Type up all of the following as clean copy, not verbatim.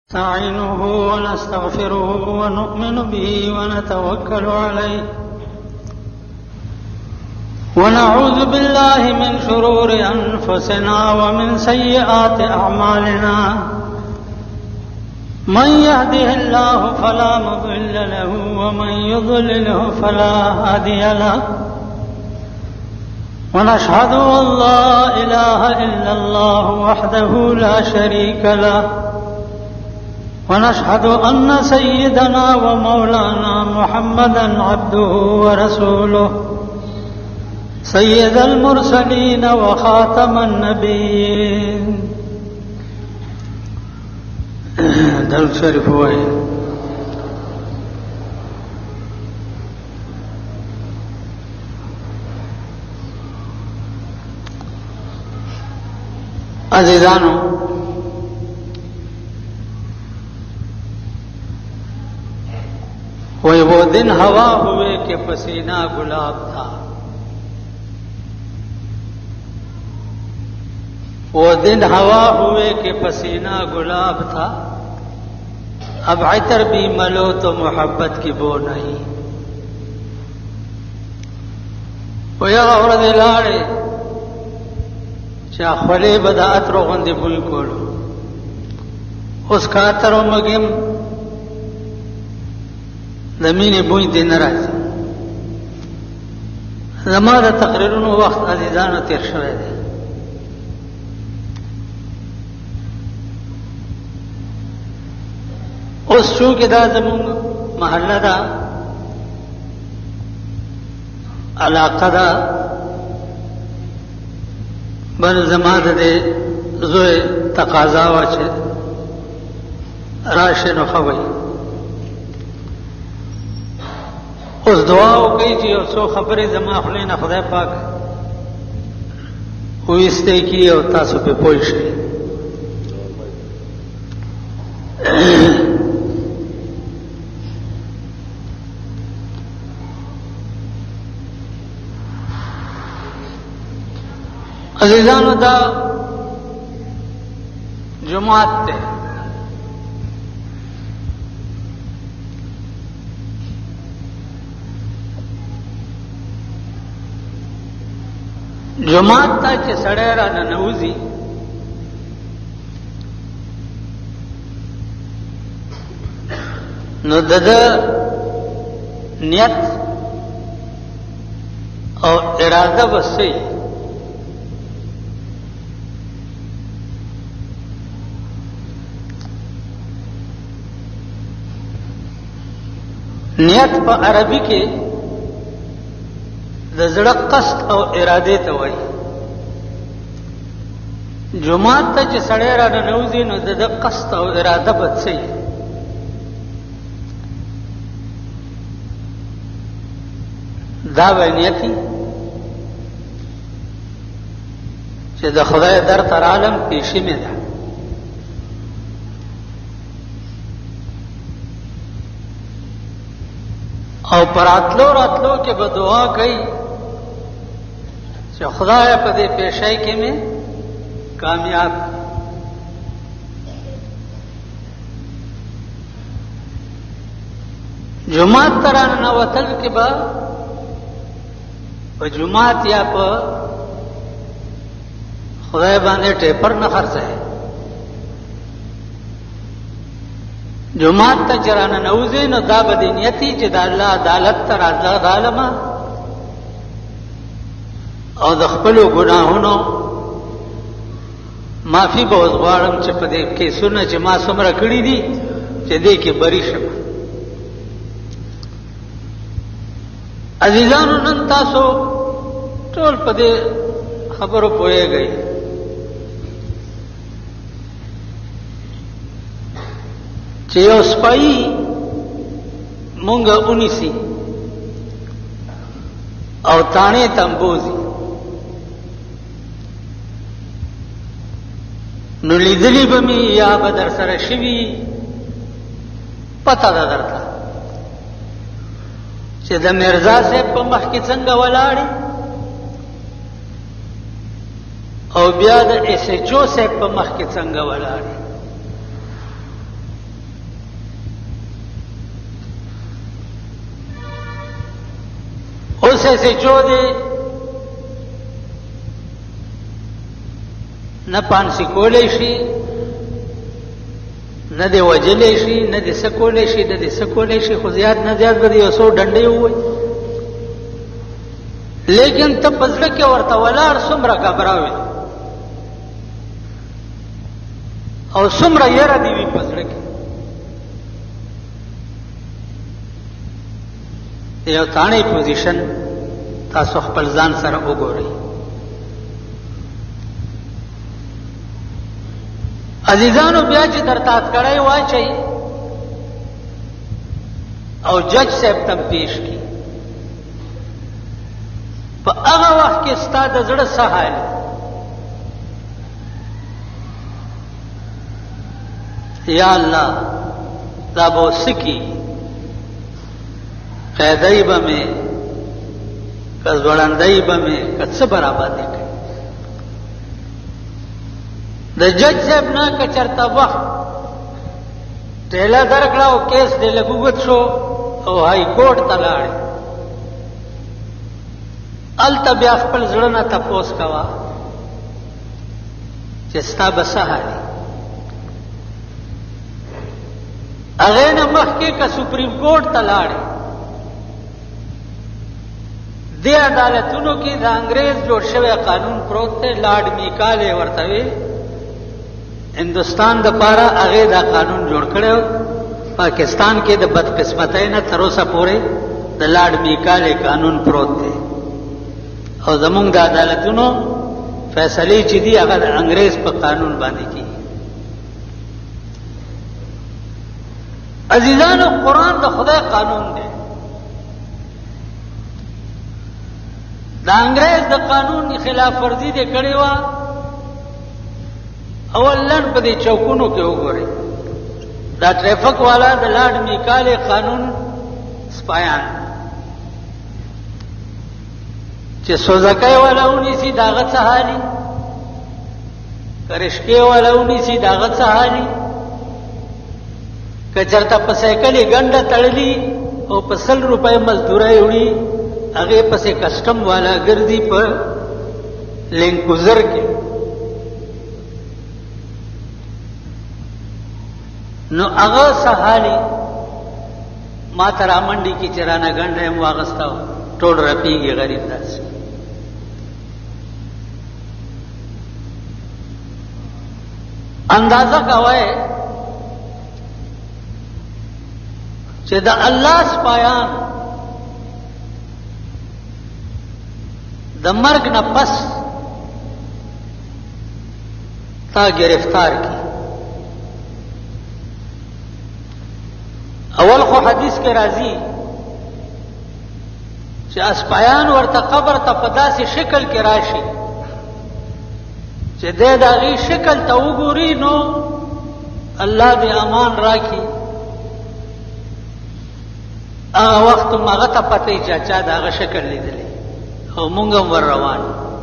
نستعينه ونستغفره ونؤمن به ونتوكل عليه ونعوذ بالله من شرور أنفسنا ومن سيئات أعمالنا من يهده الله فلا مضل له ومن يضلله فلا هادي له ونشهد أن لا إله إلا الله وحده لا شريك له ونشهد أن سيدنا ومولانا محمدا عبده ورسوله سيد المرسلين وخاتم النبيين. درود شریف وایي. عزیزانو، وہ دن ہوا ہوئے کہ پسینہ گلاب تھا، وہ دن ہوا ہوئے کہ پسینہ گلاب تھا، اب عطر بھی ملو تو محبت کی بو نہیں. وہ یا ورځ لاړې چې خولې به د عطرو غوندې بوی کولو، اوس که عطر ومږم د مینې بوی دې نه راځي. زما د تقریرونو وخت عزیزانو تیر شوی دی. اوس چونکې دا زمونږ محله ده، علاقه ده، بل زما د دې زوی تقاضا وه چې راشئ نو ښه وي. اوس دعا وکړئ چې یو څو خبرې زما خولې نه خدای پاک وایستی کړي او تاسو پرې پوه شئ. عزیزانو، دا جماعت ته جماعت ته چې سړی را ننوځي نو د نیت او اراده به څه وي. نیت په عربي کې د زړه قصد او اراده ته وایي. جماعت ته چې سړی را ننوځي نو د قصد او اراده به څه وي. دا به نیت وي چې د خدای در ته رالم، پیشي مې ده. او پر راتلو کې به دعا کوي چې خدای په دې پیشۍ کې مې کامیاب. جماعت ته را ننوتل کې به په جماعت یا په خدای باندې ټیپر نه خرڅوي. جماعت ته چې را ننوځې نو دا به دې نیت وي چې د الله عدالت ته رالمه او د خپلو ګناهونو معافي به اوس غواړم چې په دې کیسونه چې ما څومره کړي دي چې دې کې بری شم. عزیزانو، نن تاسو ټول په دې خبرو پوهېږئ چې یو سپایي مونږه ونیسي او تاڼې تمبوزي نو لیدلی به مې یا به در سره شوي پته ده درته چې د مرزا صاحب په مخ کې څنګه ولاړې او بیا د ایس ایچ او صاحب په مخ کې څنګه ولاړې. سے چودے نه پانسی کولی شي نه دی وجلی شي نه دی سکولی شي نه دی سکولی شي خو زیات نه زیات به یو څو ډنډې ووي لیکن ته په زړه کې ورته ولاړ څومره ګبراوې او څومره یره دې وي په زړه کې یو تاڼۍ پوزیشن تاسو خپل ځان سره وګورئ عزیزانو بیا چې درته اتکړی واچئ او جج صاحب تم پیش کی په هغه وخت کې ستا د زړه څه حال یا الله دا به سکی قیدی به مې که ځوړندی به مې که څه برابر دی د جج صاحب نه که چرته وخت ټیله درکړه او کیس دې لږ اوږد شو او های کورټ ته لاړې هلته بیا خپل زړه نه تپوس کوه چې ستا به څه حال هغې نه مخکې که سپریم کورټ ته لاړې دې عدالتونو کې د انګریز جوړ شوی قانون پروت دی لارډ میکالې ورته وی ہندوستان د پاره هغه دا قانون جوړ کړو پاکستان کې د بدقسمتۍ نه تر اوسه پورې د لارډ میکالې قانون پروت دی او زمونږ د عدالتونو فیصلې چې دي هغه د انګریز په قانون باندې کیږي عزیزانو قرآن د خدای قانون دی د انګریز د قانون خلاف ورزي دې کړې وه اولن په دې چوکونو کې وګورئ دا ټریفک والا د لارډ میکالې قانون سپایان چې سوزکای والا ونیسي دا هغه څه حالي کرشکې والا ونیسي دا هغه څه حالي که چېرته په سایکلې ګنډه تړلي او په 100 روپۍ مزدورۍ وړي هغې پسې کسټم والا ګرځي په لینکوزر کې نو هغه سهالي ما ته رامنډي کې چې رانه ګنډه یم واغسته ټول رپېږي غریب داسې اندازه کوئ چې د الله سپایان د مرګ نه پس تا گرفتار کی اول خو حدیث کې راځي چې اسپایان ورته قبر ته په داسې شکل کې راشي چې د هغې شکل ته وګوري نو الله دې امان راکړي هغه وخت هم هغه ته پته وي چې چا د هغه شکل لیدلی او مونږ هم ور روان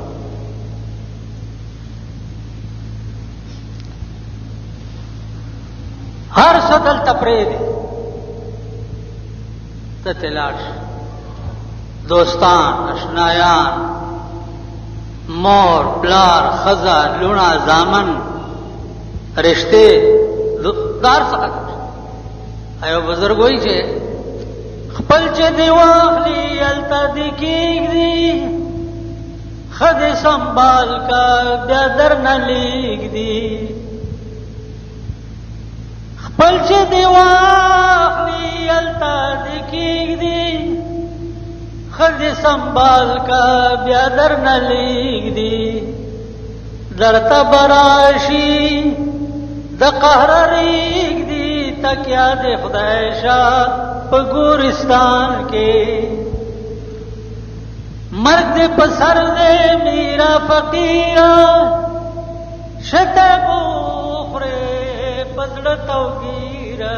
هر څه دلته پرېږدي ته تلاړ شي دوستان اشنایان مور پلار ښځه لوڼه زامن رشتې دار څخه ایو بزرګ وایي چې خپل چې دی واخلي هلته دې کېږدي ښه دې سنبال کا بیا درنه لېږدي خپل چې دی واخلي هلته دې کېږدي ښه دې سنبال کا بیا درنه لېږدي درته به راشي د قهره رېږدي تکیا دې خدای شاه په ګورستان کې مرګ دې په سر دې میرا فقیره شته بوخورې په زړه توګیره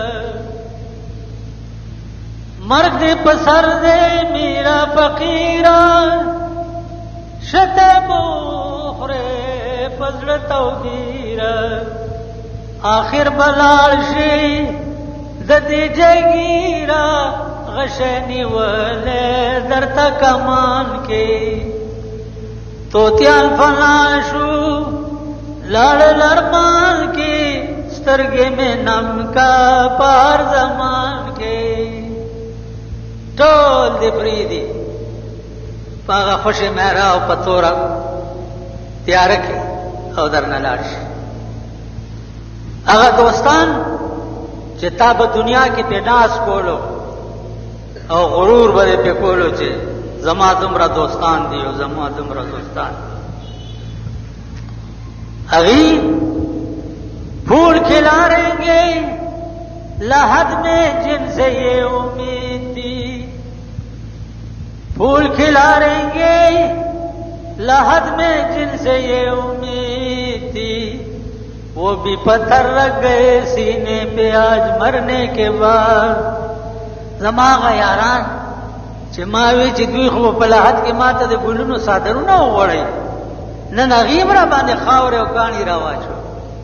مرګ دې په سر دې میرا فقیره شته بوخورې په زړه توګیره آخر بلال شي د دی جگیرا غشنی ولے درتا کمان کے توتیان فلاشو لڑ لرمان کے سترگے میں نم کا پار زمان کے ټول دی فریدی پاغا خوش میرا او پتورا تیار کی او در نلاش اغا دوستان چې تا به دنیا کې پیناس کولو او غرور به په کولو چې زما دومره دوستان دي او زما دومره دوستان اغي پھول کھلاریں گے لحد میں جن سے یہ امید تھی پھول کھلاریں گے لحد میں جن سے یہ امید تھی وہ بھی پتھر رکھ گئے سینے پہ آج مرنے کے بعد زماغه یاران چې ما وی چې دوی خو په لحد کې ماته د ګلونو صادرونه وړي نن غیب را باندې خاور او کانی را واچو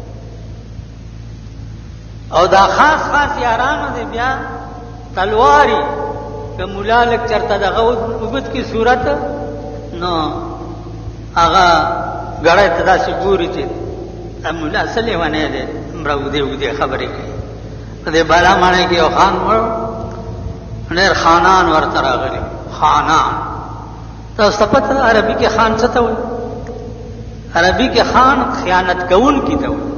او دا خاص خاص یارانو دې بیا تلواری که مولا لک چرته دغه وګت کی صورت نو هغه غړې تدا سي ګوري چې مولا صلی ونه دې مرو دې خبرې کوي په دې بالا باندې کې او خان مړ نیر خانان ورته راغلي خانان تاسو په عربي کې خان څه ته وایي عربي کې خان خیانت کوون کی ته وایي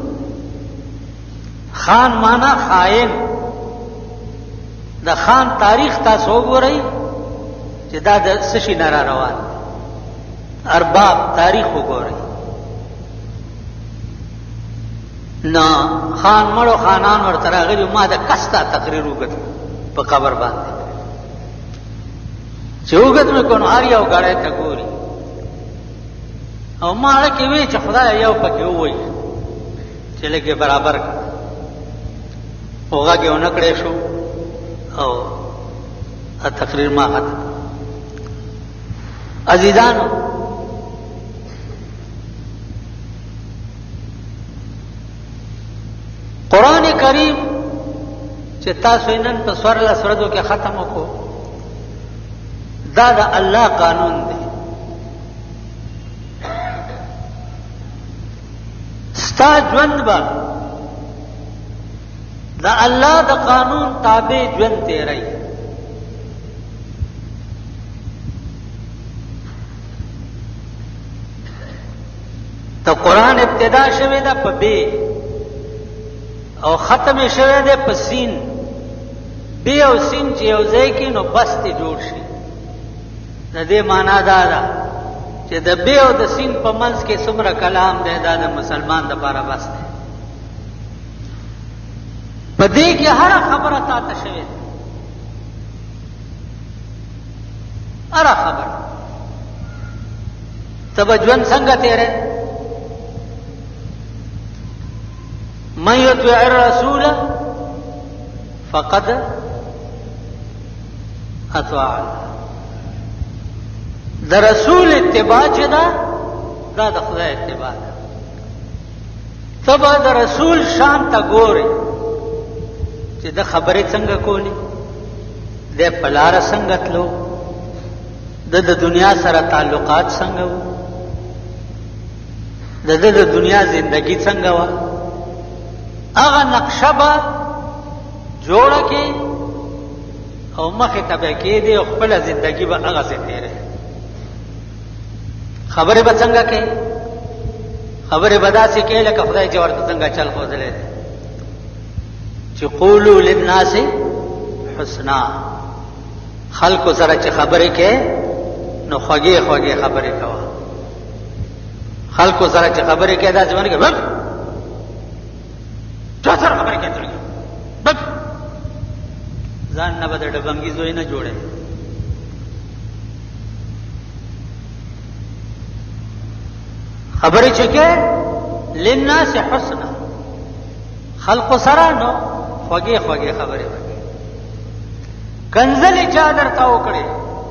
خان مانا خائن د خان تاریخ تاسو وګورئ چې دا د سشي نارا روان ارباب تاریخ وګورئ نو خان مړو خانان ورته راغلي ما د کستا تقریر وکړ په قبر باندې چې وګت مې کو نو اړیا او غړې ته ګوري او ما لکه وی چې خدای یو پکې وای چې لکه برابر هغه یو نکړې شو او تقریر ما حد عزیزانو قرآن کریم چې تاسو نن په سورله سورو کې ختم وکړو دا د الله قانون دی ستا ژوند به د الله د قانون تابع ژوند تیری ته قرآن ابتدا شوه ده په بی او ختم شوه ده په سین بی او سین چې یو ځای کې نو بس ته جوړ شي د دې معنا دا ده چې د بی او د سین په منځ کې څومره کلام دی دا د مسلمان لپاره بس دی په دې کې هر خبره تاسو شوه هر خبره توجه څنګه تیرې من يطيع الرسول فقد اطاع الله د رسول اتباع چې دا د خدای اتباع ده تبا د رسول شان ته ګوري چې د خبرې څنګه کولی د پلار څنګه تلو د دنیا سره تعلقات څنګه وو د دنیا زندگی څنګه و هغه نقشه به جوړه کې او مخه تبه کې دی خپل زندگی به هغه څه تیرې خبره به څنګه کې خبره بدا سي کې لکه خدای چې ورته څنګه چل خوځلې چې قولوا للناس حسنا خلق سره چې خبره کې نو خوږه خوږه خبره کوه خلق سره چې خبره کې دا ځمنه کې بس چا سره خبره کې ترګي بس ځان نه بده ډبنګي زوی نه جوړه خبره چې کې للناس حسنا خلق سره نو خوږه خوږه خبره وکړي کنزل چادر تا وکړي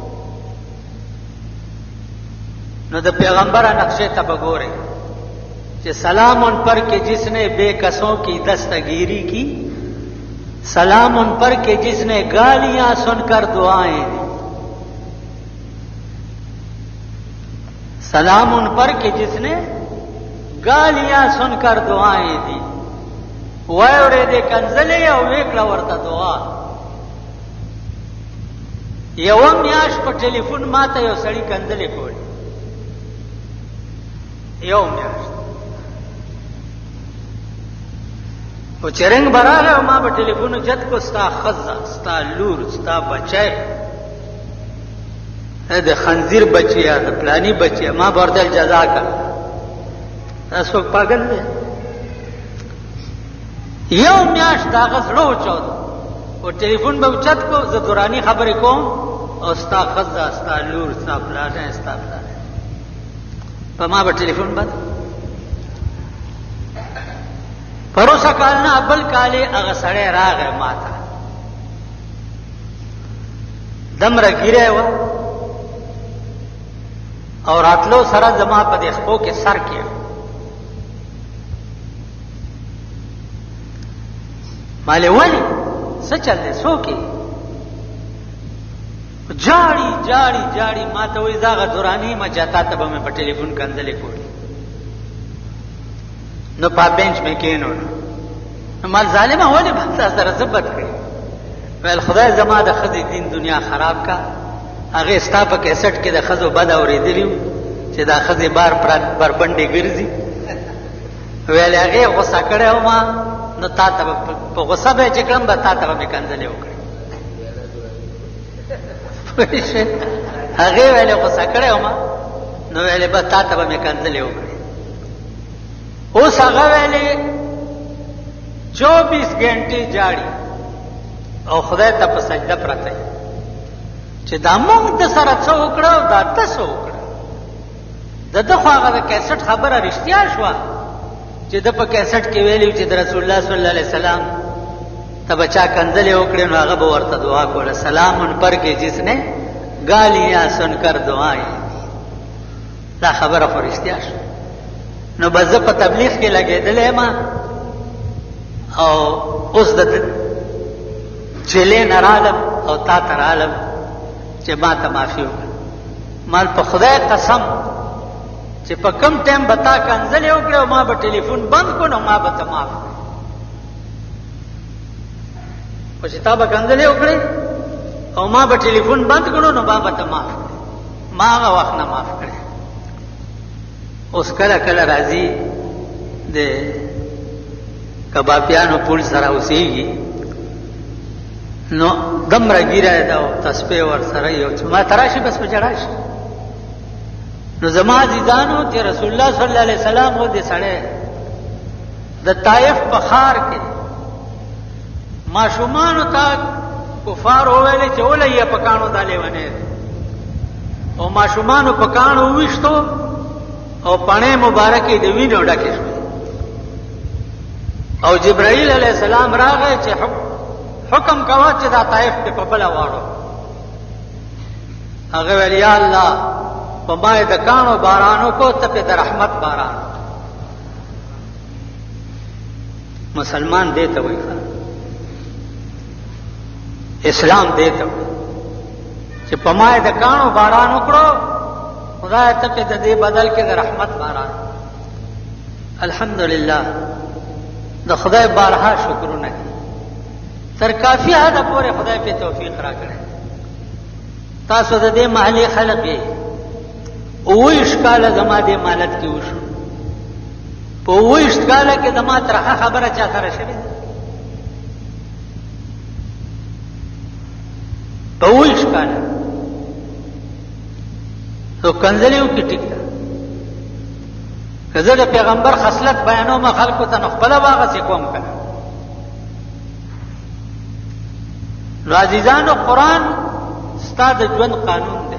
نو د پیغمبر نقشے ته بګوري چې سلام ان پر کہ جس نے بے کسوں کی دستگیری کی सलाम उन पर कि जिसने गालियां सुनकर दुआएं दी। सलाम उन पर कि जिसने गालियां सुनकर दुआएं दी। वह दे कंजले या वेकड़ा वर्ता दुआ। यव म्याश पर टेलीफोन माता यो सड़ी कंजले कोली यव म्याश वो चरंग बरा है मां पर टेलीफोन जत को स्ता खजा स्ता लूर स्ता बचाए दे खंजीर बचिया द प्लानी बचिया मां बर्दल जजा का असो पागल है यव म्याश दागस रो चौद वो टेलीफोन पे उचत को जदुरानी खबरें को और स्ता खजा स्ता लूर स्ता प्लाने स्ता प्लाने पर मां पर टेलीफोन बंद परोसा कालना अब्बल काले अगसड़े राग है माता दमरा गिरे हुआ और आतलो सरा जमा पदेशों के सर किया माले वाली सचल दे सो की जाड़ी जाड़ी जाड़ी माता वही जागा दुरानी में जाता तब हमें पर टेलीफोन कंजले कोड़ी न पा बेंच में केन होना माल जालिमा होने बनता जरा जब्बत करी वेल खुदा जमा द खजी दिन दुनिया खराब का आगे स्टाप कैसेट के द खजो बदा और दिलियो che da खजी बार पर बंडी गिरजी वेल आगे गुस्सा करे हो मां न ता तब по गुस्सा बे चिकम बता तब में कंजले हो गए आगे वेले गुस्सा करे हो मां न वेले बता तब में कंजले हो गए उस आगे वेले 24 घंटे जाड़ी और खुदा तब सजदा प्रते چې دا موږ د سره څو وکړو دا تاسو وکړه دغه هغه کیسټ خبره رښتیا شو چې د په کیسټ کې ویلو چې د رسول الله صلی الله علیه وسلم ته بچا کنځلې وکړي نو هغه به ورته دعا کوله سلام ان پر کې جسنے गालियां सुनकर दुआएं دا خبره خو رښتیا شو نو بس په تبلیغ کې لګېدلې ما او اوس د چلے نرالم او تا ترالم چې ما ته معافي وکړه مال په خدای قسم چې په کم ټیم بتا کنځلې وکړه او ما به ټلیفون بند کو نو ما به ته معاف او چې تا به کنځلې وکړې او ما به ټلیفون بند کړو نو ما به ته معاف ما هغه وخت نه معاف کړې اوس کله کله راځي د کبابیانو پول سره اوسېږي نو دمره ګیره دا تسبیح ور سره یو ما تراشي بس بجړاش نو زما عزیزانو چې رسول الله صلی الله علیه وسلم و دې سړی د طائف په خار کې ماشومان ته کفار وویل چې ولې په کانو دالې ونه او ماشومان په کانو وښتو او پڼې مبارکې د وینو ډکې شو او جبرائیل علیہ السلام راغی چې حکم کوا چې دا طائف ته په بل واړو هغه ویل یا الله په ما د کانو بارانو کو ته په رحمت باران مسلمان دیته وای اسلام دیته چې په ما د کانو باران وکړو خدای ته په دې بدل کې د رحمت باران الحمدلله د خدای بارها شکرونه تر کافی حد پورې خدای په توفیق راکړي تاسو د دې محلي خلک یې او اشکال زما دې مالت کې وشو په و اشکال کې زما ترخه خبره چا سره شوه په و اشکال تو کنځلیو کې ټیک ده کله د پیغمبر خصلت بیانوم خلکو ته خپل واغه سي کوم کنه عزیزانو قرآن ستاد ژوند قانون دی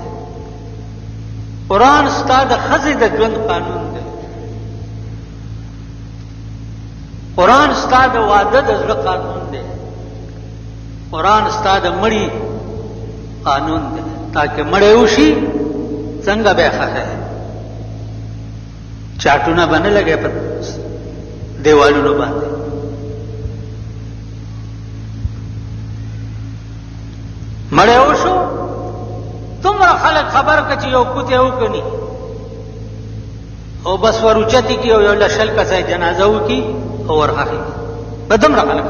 قرآن ستاد خزې د ژوند قانون دی قرآن ستاد واده د زړه قانون دی قرآن ستاد مړی قانون دی تاکہ مړی وشي څنګه به ښه چاټونه باندې لګي په دیوالونو باندې مړی وشو، دومره خلک خبر که چې یو کوت یې وکني او بس ورچتی کی او یو لشل کسای جنازه وکي او ورخخي په دومره خلک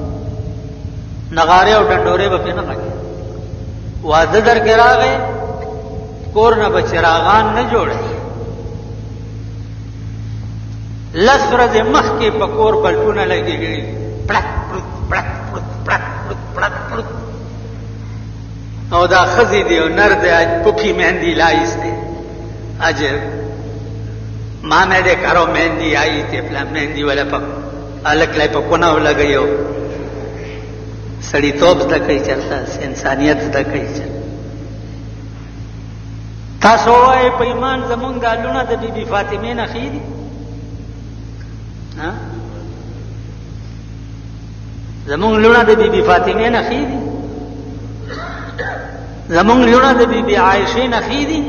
نغاره او ډنډوره به نه لګي. واده در کې راغی، کور نه بچراغان نه جوړي، لس ورځې مخکې په کور بلټونه لګېږي، پړک پړک پړک پړک پړک پړک پړک، او دا ښځې دی او نر دی، پوپھی مہندی لائیس دی، اج ماں میں دے کرو مہندی آئی تے پلا مہندی والا پا الک لائے پا کناو لگئیو، سڑی توب زده کوي چرته، انسانیت زده کوي چرته. تاسو وایئ په ایمان زمونږ دا لوڼه د بی بی فاطمې نه ښې دي؟ زمونږ لوڼه د بی بی فاطمې نه ښې دي؟ زمونږ لوڼه د بی بی عایشې نه ښې دي؟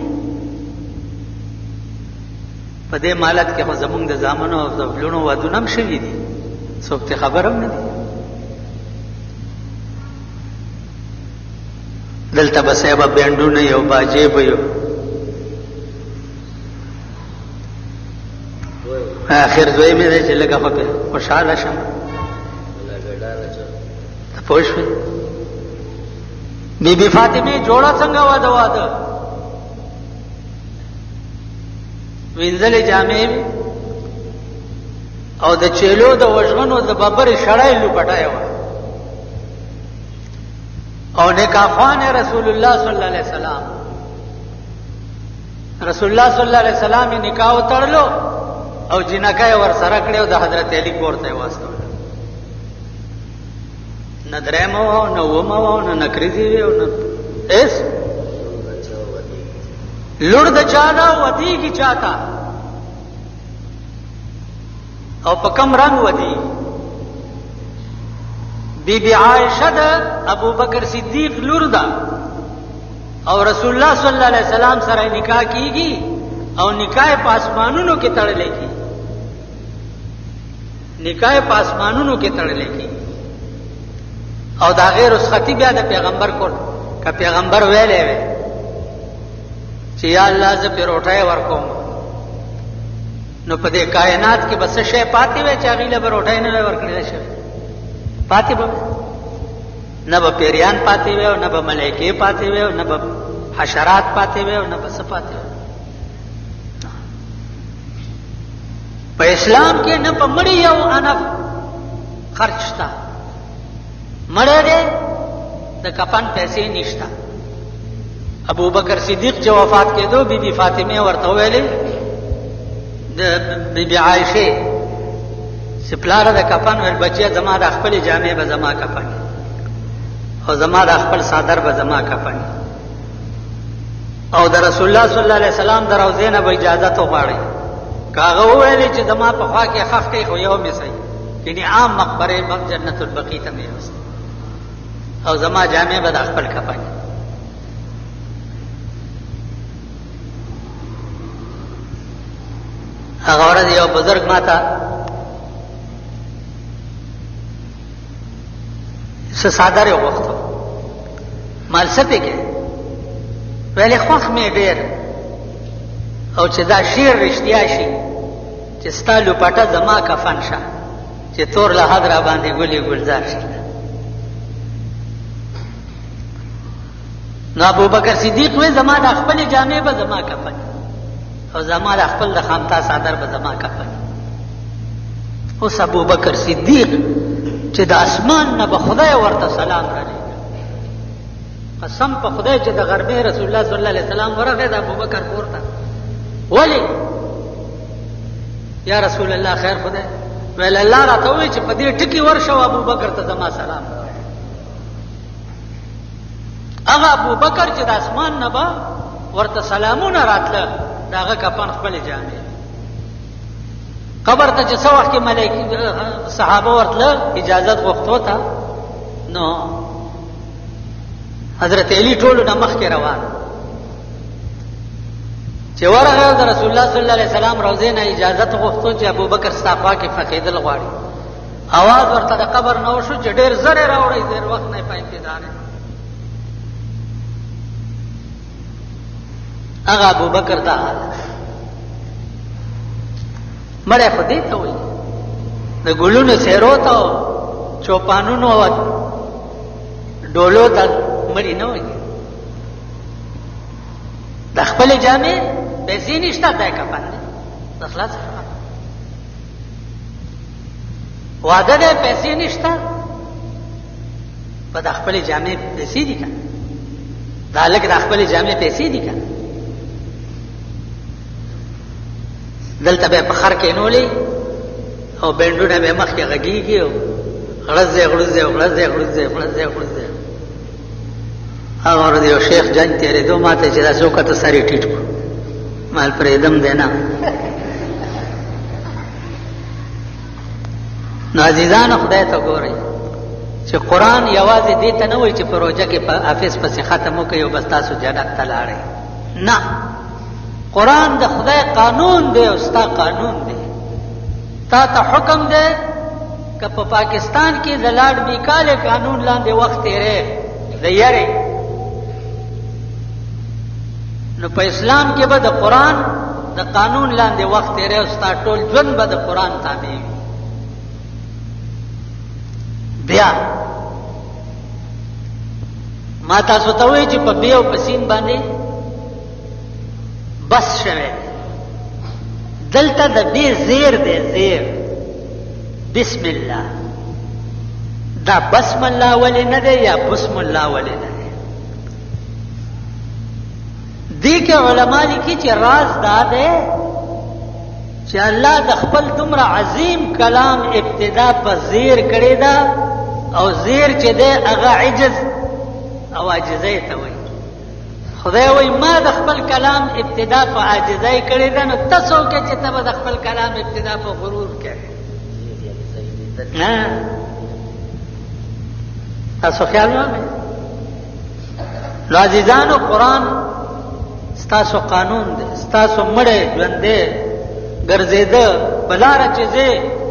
په دې مالت کې خو زمونږ د زامنو او د لوڼو وادونه هم شوي دي، څوک ته خبر هم نه دي. دلته به صاحبه بینډونه یو باجې به یو، آخر زوی مې دی چې لږه خو پې خوشحاله شم. ته پوه شوې بی بی فاطمې جوړه څنګه وه د واده؟ وینځلې جامې او د چیلو د وژغنو د ببرې شړی لوپټی وه، او نکاح خوان رسول الله صلی الله علیه وسلم، رسول الله صلی الله علیه وسلم یې نکاح وتړلو او جنکه ور سره کړی او د حضرت علی کور ته یې واستول. نه درېمه وه، نه اومه وه، نه نکریزې وې او نه هېڅ. لور د چا ده ودېږي چاته، او په کم رنګ ودېږي. بی بی عائشہ دا ابو بکر صدیق لور دا او رسول الله صلی الله علیه وسلم سره نکاح کیږي او نکاح په اسمانونو کې تړلې کی، نکاح په اسمانونو کې تړلې کی. او دا غیر رخصتی بیا د پیغمبر کول، که پیغمبر ویلې وي چې یا الله زه په روټه ورکوم، نو په دې کائنات کې بس شی پاتې وي چې هغې له به روټه نه ورکړلی شي، پاتې به نه به پیریان پاتې وي او نه به ملایکې پاتې وي او نه به حشرات پاتې وي او نه به څه پاتې وي. په اسلام کې نه په مړي یو انف خرچ شته، مړی دی د کفن پیسې نشته. ابو بکر صدیق چې وفات کېدو بی بی فاطمه ورته ویلې د بی بی عایشې چې پلاره د کفن ویل بچیه زما د خپلې جامې به زما کفن او زما د خپل صادر به زما کفن، او د رسول الله صلی الله علیه وسلم د روضې نه به اجازت وغواړئ. که هغه وویلې چې زما په خوا کې خښ کوي خو یو مې صحیح، یعنې عام مقبرې جنت البقیع ته مې یوست او زما جامې به د خپل کفن. هغه ورځ یو بزرګ ماته څه صادر یې غوښتو، مال څه پې کې ویلې خوښ مې ډېر، او چې دا شعر رښتیا شي چې ستا لوپټه زما کفن شه، چې تور لحد را باندې ګلې ګلزار شي. نو ابو بکر صدیق وی زما د خپلې جامې به زما کفن او زما د خپل د خامتا صادر به زما کفن. اوس ابو بکر صدیق چې د اسمان نه به خدای ورته سلام را لېږي، قسم په خدای چې د غرمې رسول الله صلی الله علیه وسلم ورغی د ابوبکر کور ته. ولې یا رسول الله خیر خدای ویل الله راته ووایي چې په دې ټکي ورشه او ابوبکر ته زما سلام ووایه. هغه ابوبکر چې د اسمان نه به ورته سلامونه راتله د هغه کفن خپلې جامې، قبر ته چې څه وخت کې ملایکې صحابه ورتله اجازت غوښتو ته، نو حضرت علی ټولو نه مخکې روان چې ورغی د رسول الله صلی الله علیه وسلم روضې نه اجازت غوښتو چې ابوبکر ستا خوا کې فقیدل غواړي. اواز ورته د قبر نه وشو چې ډېر زر یې راوړئ، ډېر وخت نه یې په انتظار هغه ابو بکر دا حال مړی خو دې ته وایي د ګلونو څېرو ته چوپانونو او ډولو ته مړي نه وایي د خپلې جامې پیسې نشته دی کفن دی د خلاص واده دی پیسې نشته په د خپلې جامې پیسې دي که د هلک د خپلې جامې پیسې دي که دلته به یې په خر کېنولې او بینډونه به یې مخکې غږېږي او غړز دی غړز دی غړز دی غړز دی غړز دی غړز دی هغه ورځ یو شیخ جنګ تېرېدو ما ته چې داسې وکته سر یې ټیټ کړو مال پرېږدم دی نه نو عزیزانو خدای ته ګورئ چې قرآن یوازې دې ته نه وایي چې په روژه کې په حافظ پسې ختم وکړئ او بس تاسو جنت ته لاړئ نه قرآن د خدای قانون دی او ستا قانون دی تا ته حکم دی که په پاکستان کې د لاډ بیکالې قانون لاندې وخت تېرې د یرې نو په اسلام کې به د قرآن د قانون لاندې وخت تېرې او ستا ټول ژوند به د قرآن تابع وي بیا ما تاسو ته وایي چې په بی او په سین باندې بس شوی دلته د بی زیر دی زیر بسم الله دا بسم الله ولی نه دی یا بسم الله ولی نه دی دی که علما لیکي چې راز دا دی چې الله د خپل دومره عظیم کلام ابتدا په زیر کړې ده او زیر چې دی هغه عجز او عاجزۍ ته وایي خدای وایي ما د خپل کلام ابتدا په عاجزۍ کړې ده نو ته څوک یې چې ته به د خپل کلام ابتدا په غرور کوې تاسو خیال واخلئ نو عزیزانو قرآن ستاسو قانون دی ستاسو مړی ژوندی ګرځېده په لاره چې ځې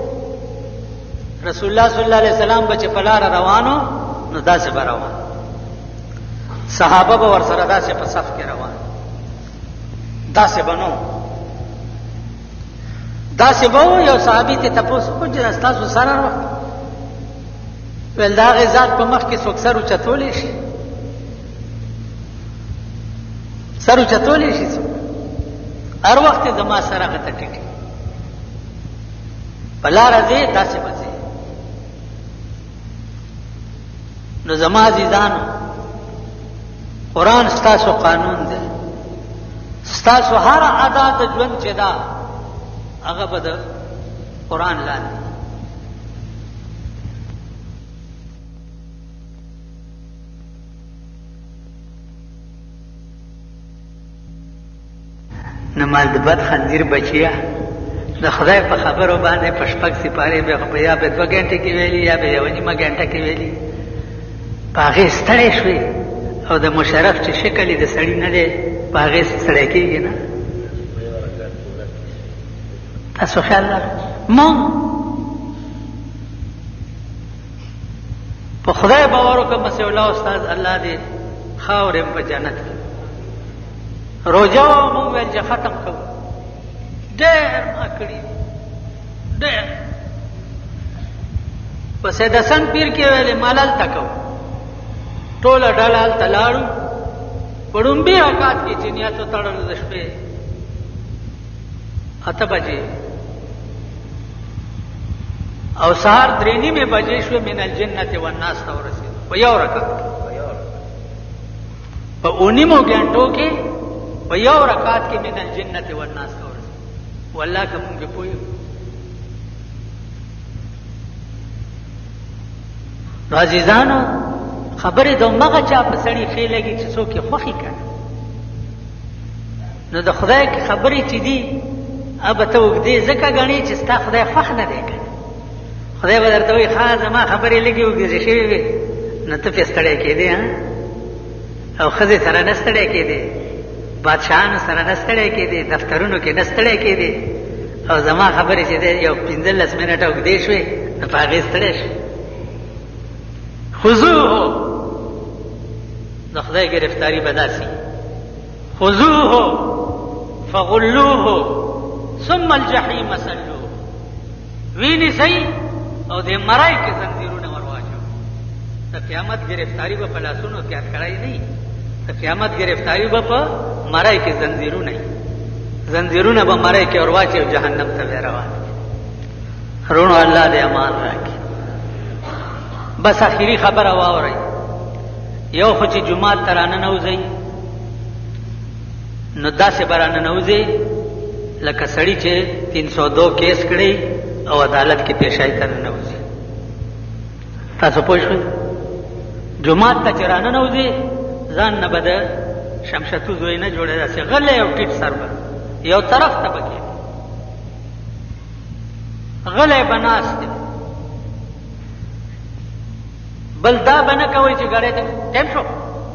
رسول الله صلی الله علیه وسلم به چې په لاره روانو نو داسې به روان صحابه به ورسره داسې په صف کې روان داسې به نو داسې به و یو صحابي ته تپوس وکړو چې ستاسو سر هر وخت ویل د هغې ذات په مخ کې څوک سر اوچتولی شي سر اوچتولی شي څوک هر وخت یې زما سر هغه ته ټیټ په لاره ځې داسې به ځې نو زما عزیزانو قرآن ستاسو قانون دی ستاسو هر ادا د ژوند چې ده هغه به د قرآن لاندې نو مال د بد خنزیر بچیا د خدای په خبرو باندې په شپږ سپارې به خو یا به 2 غنټې کې ویلي یا به 1.5 غنټه کې ویلي په هغې ستړی شوې او د مشرف چې شکل یې د سړي نه دی په هغې ستړی کېږي نه تاسو خیال لرئ مونږ په خدای باور وکړه مسیح الله استاد الله دې خاورې په جنت کې روژه مونږ ویل چې ختم کوو ډېر ما کړي ډېر په سید حسن پیر کې ویلې مال هلته کوو ټوله ډله هلته لاړو په ړومبي رکعت کې چې نیت وتړلو د شپې 8 بجې او سهار 3:30 بجې شوې من الجنة والناس ته ورسېدو په یو رکعت په 9 غنټو کې په یو رکعت کې من الجنة والناس ته ورسېدو والله که مونږ پوه یو نو عزیزانو خبرې د همغه چا په سړي ښې لګي چې څوک یې خوښي کړه نو د خدای خبرې چې دي ابه ته اوږدې ځکه ګڼې چې ستا خدای خوښ نه دی که خدای به درته وایي ښه زما خبرې لږې اوږدې شوې وې نو ته پرې ستړی کېدې او ښځې سره نه ستړی کېدې بادشاهانو سره نه ستړی کېدې دفترونو کې نه ستړی کېدې او زما خبرې چې دی یو 15 منټه اوږدې شوې نو په هغې ستړی شو خضوعو د خدای ګرفتاری به داسې خذوه فغلوه ثم الجحیم صلوه. ویني صحیح او د مرای کې زنجیرونه ورواچو. د قیامت گرفتاری به په لاسونو کې اټکړای نه. د قیامت گرفتاری به په مرای کې زنجیرونه نه. زنجیرونه به مرای کې ورواچي او جهنم ته روان. رونو الله دې امان راکړي. بس اخیری خبره واورئ. یو خو چې جمعات ترانه نوځي نو داسې برانه نوځي لکه سړی چې 302 کیس کړي او عدالت کې پیشای ته نوځي. تاسو پوه شئ جمعات ته چرانه نوځي ځان نه بده شمشتو زوی نه جوړه داسې غلې او ټیټ سر به یو طرف ته بکې غلې بناسته بل دا بنه کوي چې غړې ټیم شو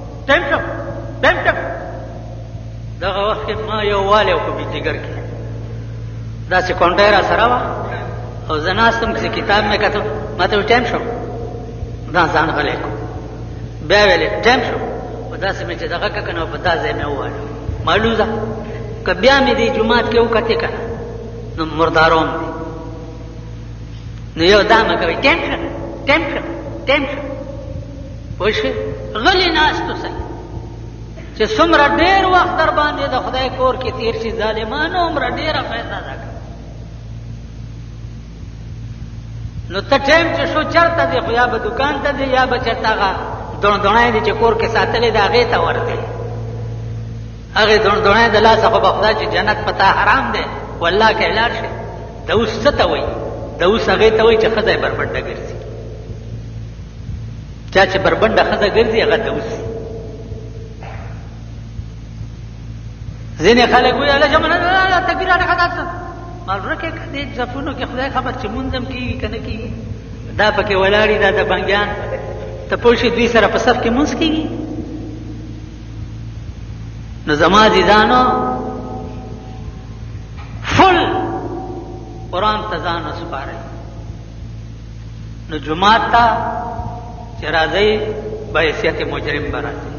دغه وخت ما یو والي او په دیګر کې دا چې کونډه را سره وا او زناستم چې کتاب مې کتو ماته ټیم شو دا ځان غلې کو بیا ویلې ټیم شو او دا چې مې چې دغه کنه په دا ځای مې وایو معلومه ک بیا مې دی جمعات کې وکټه کنه نو مرداروم دی نو یو دا مې کوي ټیم شو وشه غلی ناستو سي چې څومره ډېر وخت در باندې د خدای کور کې تیر شي ظالمانو عمر ډېره پیدا راک نو ته ټیم چې شو چرته دی خو یا به دکان ته دی یا به چرته هغه دونډونای دی چې کور کې ساتلې دی هغې ته ورته هغې دونډونای د لاسه خو به خدای چې جنت پتا حرام دی والله کې لاړ شي د اوس څه ته وایي د اوس هغې ته وایي چې ښځه یې بربنډه ګرځي چا چې بربنډه ښځه ګرځي هغه د اوس ځینې خلک وایي الله جمنه تکبیر نه خدای مالره کې دې ځفونو کې خدای خبر چې مونږم کیږي کنه کیږي دا پکې ولاړی دا د بنګیان ته پوښي دوی سره په صف کې مونږ کیږي نو زما ديدانو فل قرآن ته ځان وسپارئ نو جمعات ته چې راځئ به حیثیت مجرم به راځئ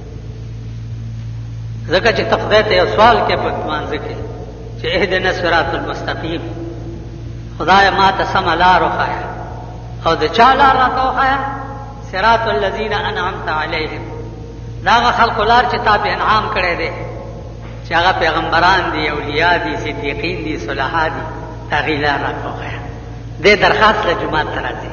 ځکه چې ته خدای ته یو سوال کې په لمانځه کې چې اهدنا الصراط المستقیم خدای ما ته سمه لار وښایه او د چا لار راته وښایه صراط الذین انعمت علیهم دا هغه خلکو لار چې تا په انعام کړی دی چې هغه پیغمبران دي اولیاء دي صدیقین دي صلحا دي د هغې لار راته وښایه دې درخواست له جومات ته راځئ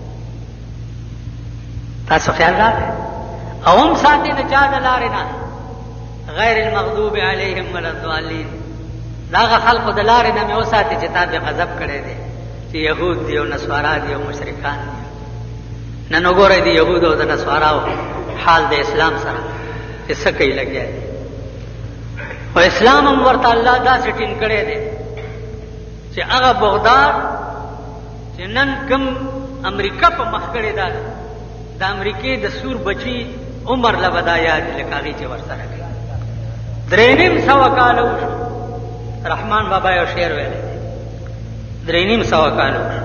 تاسو خیال راغی او هم ساتي د چا د لارې نه غیر المغضوب علیهم ولا الضالین دا هغه خلکو د لارې نه مې وساتي چې تا پې غضب کړی دی چې یهود دي او نسوارا دي او مشرکان دي نن وګورئ د یهودو او د نسواراو حال د اسلام سره چې څه کوي لګیا دي او اسلام هم ورته الله داسې ټینګ کړی دی چې هغه بغداد چې نن کوم امریکا په مخ کړې ده د امریکې د سور بچي عمر له به دا یاد لکه هغې چې ورسره کوي 350 کاله وشو رحمان بابا یو شعر ویلی دی 350 کاله وشو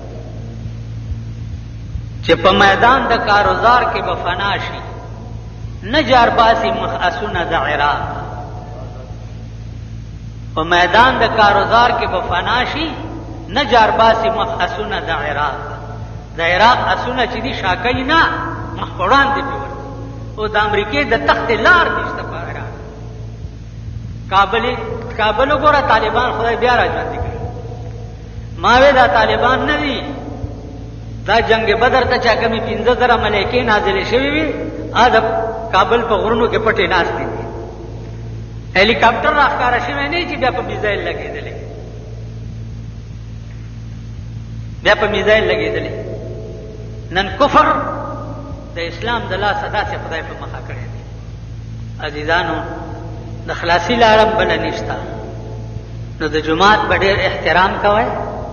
چې په میدان د کاروزار کې به فنا شي نه جار باسي مخ اسونه د عراق په میدان د کاروزار کې به فنا شي نه جار باسي مخ اسونه د عراق د عراق اسونه چې دي شاکۍ نه مخ وړاندې پې ورځي او د امریکې د تخت لار نشته په عراق کابل وګوره طالبان خدای بیا را ژوندي کړي ما وی دا طالبان نه دي دا جنگ بدر ته چا کمی 15,000 ملایکې نازلې شوې وي دا کابل په غرونو کې پټې ناستې دي هلیکاپټر راښکاره شوی نه چې بیا په میزایل لګېدلې نن کفر د اسلام د لاسه داسې خدای په مخه کړی دی عزیزانو د خلاصي لارم بله نشته نو د جماعت به ډېر احترام کوئ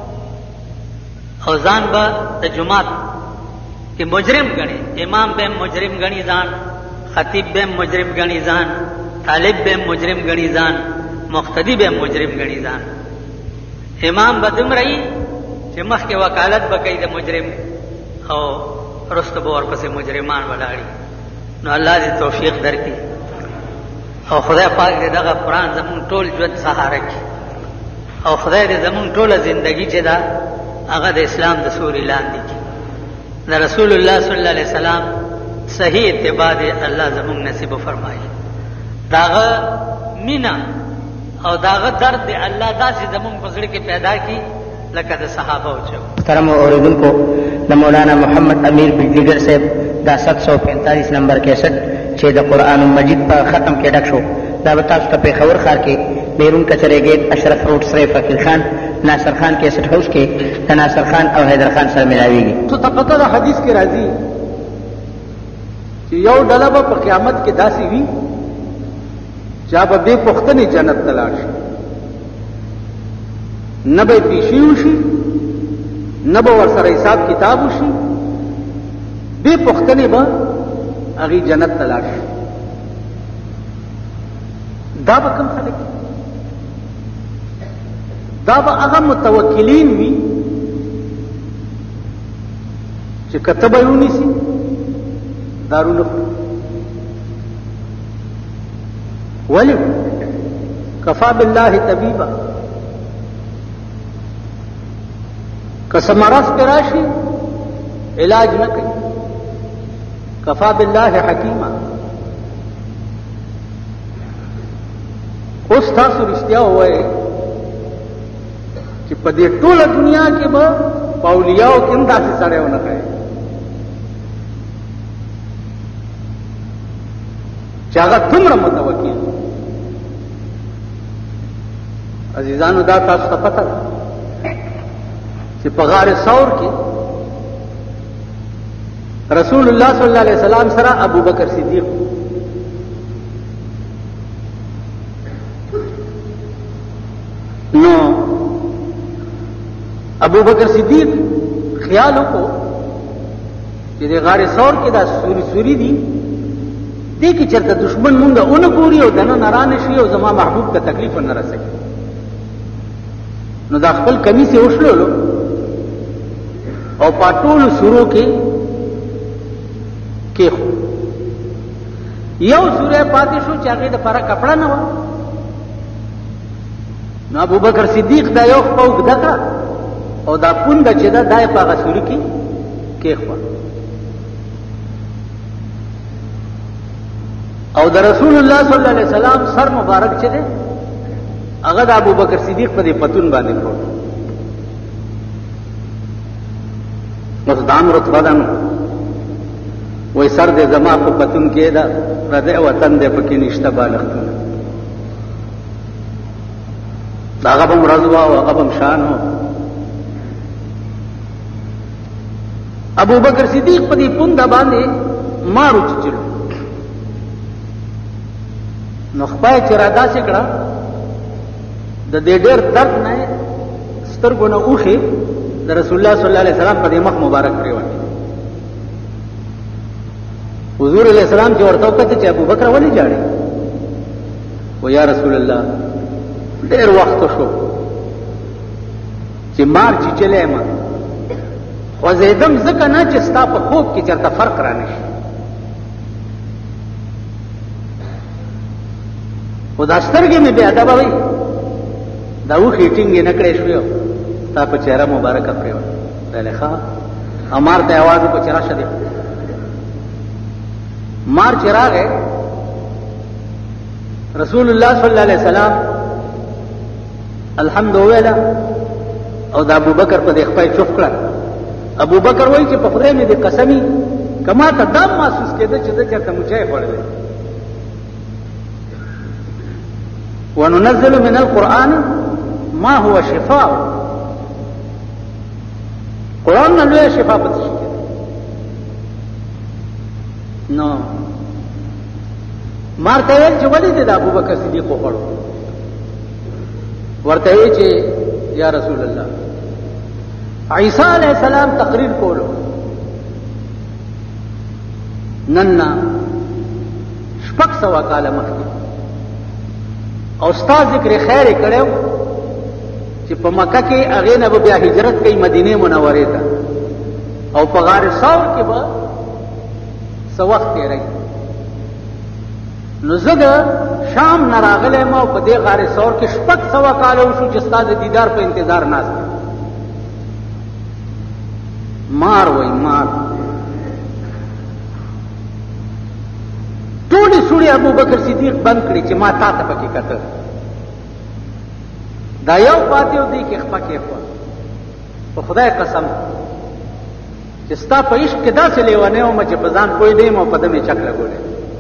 او ځان به د جماعت کې مجرم ګڼي امام به مجرم ګڼي ځان خطیب به مجرم ګڼي ځان طالب به مجرم ګڼي ځان مقتدی به مجرم ګڼي ځان امام به دومره وي چې مخکې وکالت به کوي د مجرم او وروسته به ورپسې مجرمان ولاړي نو الله دې توفیق درکړي او خدای پاک دې دغه قرآن زمونږ ټول ژوند سهاره کړي او خدای دې زمونږ ټوله زندگی چې ده هغه د اسلام د سوري لاندې کړي. د رسول الله صلی الله علیه وسلم صحیح اتباع دې الله زمونږ نصیب فرمایي. داغه مینا او داغه درد دې الله داسې زمونږ په زړه کې پیدا کړي لکه د صحابه وچو. محترم اوریدونکو، د مولانا محمد امیر بجلیګر صاحب دا 745 نمبر کیسټ چې د قرآن مجید په ختم کې ډک شو، دا به تاسو ته پېښور ښار کې بیرون کچرې گیټ اشرف روډ سره فقیر خان ناصر خان کیسټ هاوس کې د ناصر خان او حیدر خان سره ملاویږي. تو ته پته ده حدیث کې راځي چې یو ډله به په قیامت کې داسې وي چې به بې پوښتنې جنت ته لاړ شي، نه به پیشي وشي، نه به ورسره حساب کتاب وشي، بې پوښتنې به هغې جنت ته لاړ شي. دا به کوم خلک؟ دا به هغه متوکلین وي چې کته به یې ونیسي دارونه خوري. ولې؟ کفا بالله طبیبا، که څه مرض پې راشي علاج نه کوي. کفا بالله حکیما. اوس تاسو رښتیا ووایئ چې په دې ټوله دنیا کې به په اولیاو کې هم داسې سړی ونه ښایي چې هغه څومره متوکل. عزیزانو، دا تاسو ته پته ده چې په غار ثور کې رسول الله صلی الله علیه وسلم سره ابو بکر صدیق، نو ابو بکر صدیق خیال وکړو چې د غار ثور کې دا سوري دي، دې کې چېرته دشمن مونږه ونه ګوري او دننه رانه شي او زما محبوب ته تکلیف نه رسوي. نو دا خپل کمیس یې وشلولو او په ټولو سورو کې کېښو. یو سوری پاتې شو چې هغې دپاره کپړه نه وه. نو ابو بکر صدیق دا یو خپه اوږده کړه او دا پونده چې ده دا یې په هغه سوري کې کېښوه او د رسول الله صلی الله علیه وسلم سر مبارک چې دی هغه د ابو بکر صدیق په دې پتون باندې پروت. اوس دام رتبه ده نو وایي سر دې زما په پتون کې ده، پردی وطن دی پکې نشته بالښتونه. د هغه به هم ورځ وه او هغه به هم شان و. ابو بکر صدیق په دې پونده باندې مار وچیچلو. نو خپای چې را داسې کړه د دې ډېر درد نه سترګو نه اوښې د رسول الله صلی الله علیه وسلم په دې مخ مبارک پرېوتې. حضور علیه السلام چې ورته وکتل چې ابو بکر ولې جاړې؟ و یا رسول الله ډېر وخت شو چې مار چیچلی یم، خوځېدم ځکه نه چې ستا په خوب کې چېرته فرق را نه شي. خو دا سترګې مې بې ادبه وي، دا اوښې ټینګې نه کړې شوې ستا په چهره مبارکه پرېوته. ویلې ښه. او مار ته یې اواز وکړو چې راشه دی. مار چې راغی رسول الله صلی الله علیه وسلم الحمد وویله او د ابو بکر په دې خپای چوف کړه. ابو بکر وایي چې په خدای مې دې قسمي که ما ته دا محسوس کېده چې زه چېرته مچۍ خوړلی. وننزل من القرآن ما هو شفاء. قرآن نه لویه شفا په څه شي کې. نو مار ته ویل چې ولې دې د ابو بکر صدیق وخوړو؟ ورته وی چې یا رسول الله عیسی علیہ السلام تقریر کولو نن 600 کاله مخکې او ستا ذکر خیر کړو چې په مکه کې هغې نه به بیا هجرت کوي مدینې منورې ته او په غار ثور کې به څه وخت تېروي. نو زه د شام نه راغلی ما په دې غار ثور کې 600 کاله وشو چې ستا د دیدار په انتظار ناست یم. مار وای مار ټولې سوړې ابو بکر صدیق بند کړي چې ما تا ته پکې کتل. دا یو پاتې و دی کې خپه کې په خدای قسم چې ستا په عشق کې داسې لیونی وم چې په ځان پوه دیم او په ده مې چک لګولی.